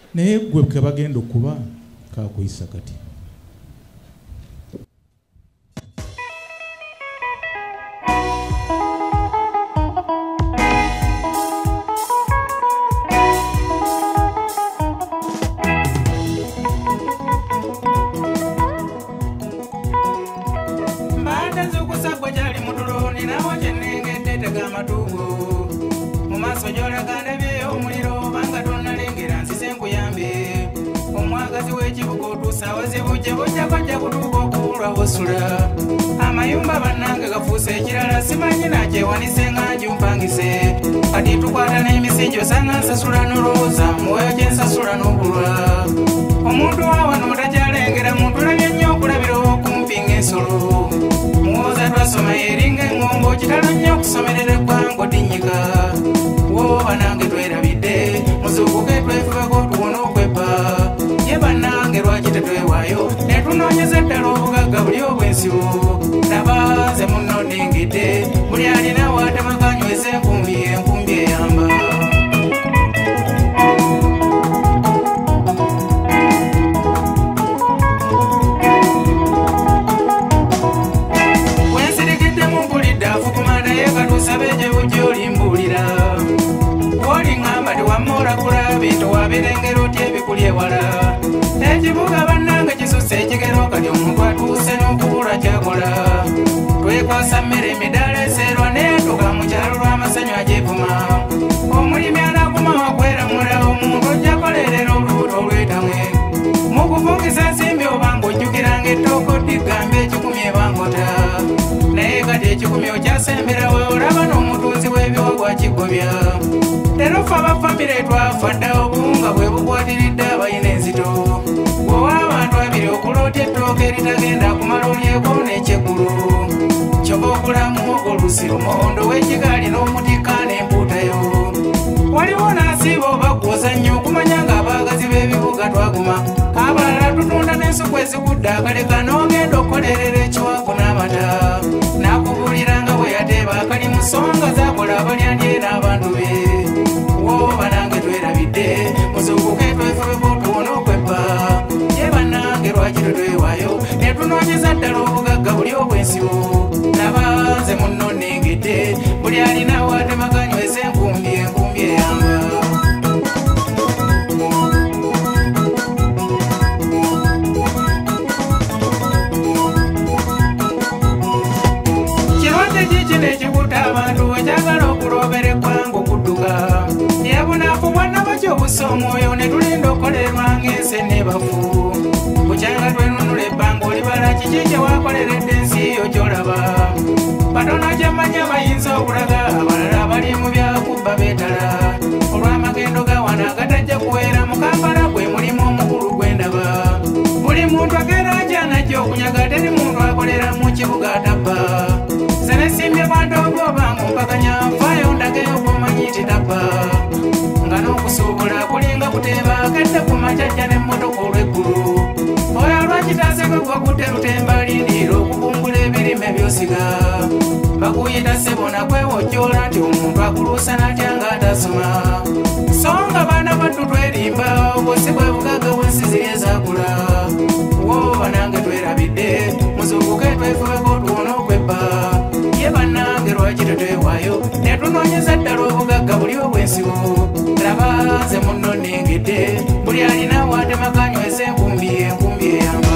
naye gwe ke bagenda okuba kakuyisa kati. Amayumba bannange gafuuse ekirala simanyi nakyewanise nga njumpangise kati tukwata n'emisingi osanga nsasula n'olowooza mwoyo gye nsasula n'obulwa omuntu wawano takyalengera muntu labye nnyo okulabira okumpi ng'ensolo muwooza twasoma eringa eŋŋombo kitala nnyo okusomerera eggwanga odinnyika wooba nange twerabidde muzuukuke twefubeko tuwona okwepa ye bannange lwaki tetwewaayo ne tunoonyeza eddala obugagga buli obwensibo nabaze munno nningidde buli alina waatemakanyweza enkumbi eyamba wensirikidde mumpulidde afukuma naye katusabe gye bujja olimbuulira woliŋŋamba tiwammuulakula bintu wabirengera otya ebikuli ewala ekibuga bannange kisusse ekigero kati omuntu atuuse n'okubula kyakola twekwasa mmere emidaala eseerwa neetuka mu kyalo lw'amasanyu agyevuma omulimi anaguma wakweramula omuntu ojja kolerera olubuto olwetamwe mu kuvungisa nsimbi obanga ojjukiranga ettooka oddigamba ekikumi ebangota naye kati ekikumi okyasemberawe olaba n'omutunzi w'ebiwagwa kigobya leero ffe abafamire twafa dda obuwunga bwe bukwatiridde abayina enzito bwewa abantu abiri okuloota ettooka eritagenda kumala olyeko n'ekyeggulo kyoba okulamu olusi lumondo w'ekigaali n'omutika n'empuutayo waliwo n'asiiba oba gwoza nnyo okumanya ng'abaagazi b'ebibuga twaguma abalala tutunda n'ensuku ezigudde akaleka n'ogenda okukolerera ekiwago n'amata n'akubuliranga bwe yateeba akali mu nsonga z'akola abalyandye n'abantu be wooba nange twerabidde muzuukuke twefubeko tuwona okwepa ye bannange lwaki tetwewaayo ne tunoonyeza ddala obugagga buli obwensibo nabaze munno nnengedde buli alina waatemakanyweza enkumbi eyamba kirwadde kiki n'ekikuta abantu ekyagala okulobera eggwanga okudduka yabunafu bwannabaki obusa omwoyo ne tulinda okukolererwa ng'ensi n'ebafu bukyanga twenunula ebbanga olibala kiki kye wakoleredde ensi yo kyolaba batono gyemmanya bayinza okulaga abalala bali mu byakubba beetala olw'amagendo ga wano agatajja kuweera mu kampala gwe mulimu omukulu gw'endaba buli muntu ageera njanajja okunyaga teri muntu akolera mu kibuga atabba senesimbye bwandogo obanga ompakanya nfaayo ndageyo bwomanyi nti tabba nga n'okusuubula kulinga kuteeba akadde ku macajja n'emmotoka olw'eggulu oyo lwakitaaseko gwe kuterutemba lindiira okubumbula ebirime byosiga bakuyita sebona kwewojjoola nti omuntu akuluusa natya ng'atasoma so nga baana battu twerimba obwosi bwe bugagga bwensi ziri ezakula wooba nange twerabidde muzuukuke twefubeko tuwona okwebba ye bannange lwaki tetwewaayo ne tunoonyeza ddala obugagga buli obwensibo laba ze munno nnengedde buli alina waatemakanyweza enkumbi eyamba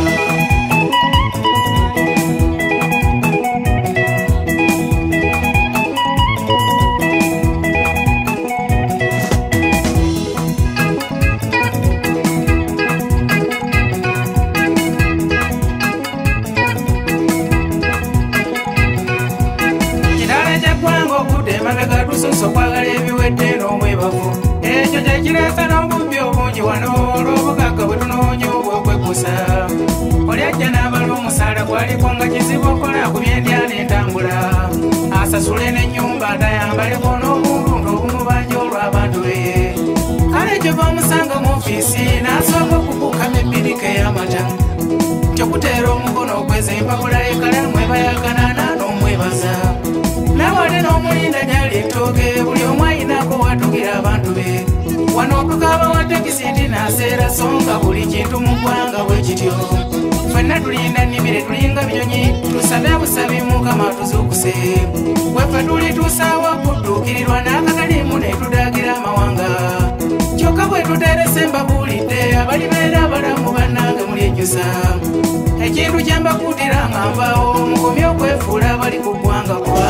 tusoso kwagala ebiwedde n'omwebavu ekyo kyekireesa n'obubbi obungi wano olw'obugagga bwe tunoonya obw'okwekusa olyajja n'abala omusaala gwaliko nga kizibu okola ku byendya n'entambula asasule n'ennyumba atayambaleko n'obulundu obumubanja olw'abantu be kale kyova omusanga mu ofiisi n'asooka okukukama ebbirika ey'amata kyokuteera omukono okweza empapula y'ekalamu ebayaganana n'omwebaza nawate n'omulinda gyali ettooke buli omu ayinako watugira abantu be wano okukaba tekisiti naseera songa buli kintu mu ggwanga bwe kityo ffenna tulinda nnimire tulinga binyonyi tusabe busabi mukama tuzuukuse bweffe tulituusaawo kudduukirirwa n'akakalimu ne tudaagira amawanga kyokka bwe tuterese mbabuulidde abalibeera abalamu bannange mulyejjusa ekintu kye mbakuutira nga nvaawo mukomye okwefuula abali ku ggwanga kwa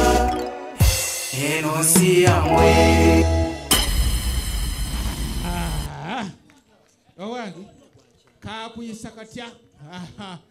eno nsi yammwe. Owange kakuyisa katya